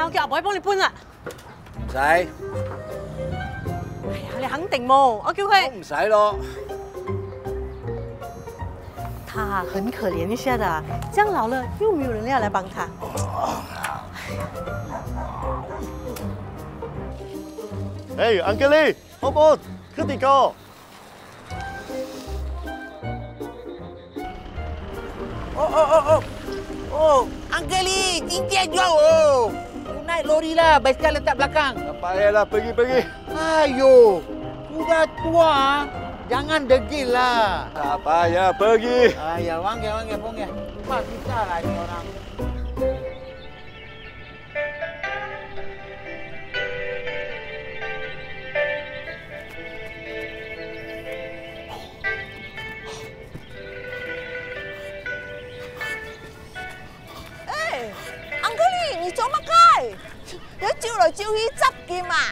啊，我叫阿伯幫你搬啦。 唔使， 哎呀，你肯定冇？我叫佢。 都唔使咯。 他很可憐一下的，這樣老了又沒有人要來幫他。 哎，Uncle Lee，好唔？Ketika。 Oh, Uncle Lee, cincin jauh. Oh. Naik lori lah, basikal letak belakang. Tak payahlah, pergi. Ayo, sudah tua, jangan degil lah. Tak payah, pergi. Ya, wangi, pungnya. Pak kita lah ini orang. Uncle Lee，你做乜雞？你照來照去執劍啊！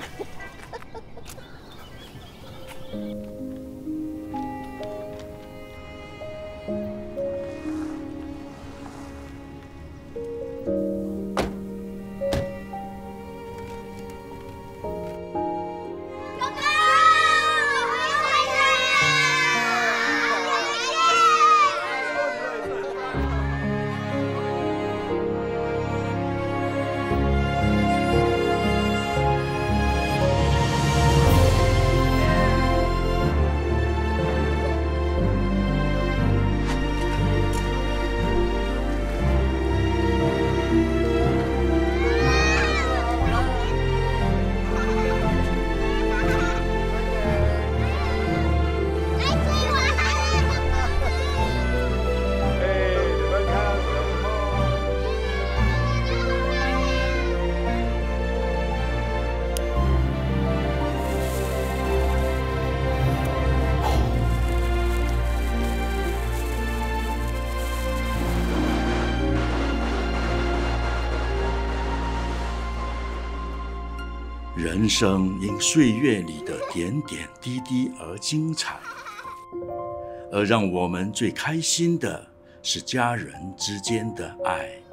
人生因岁月里的点点滴滴而精彩，而让我们最开心的是家人之间的爱。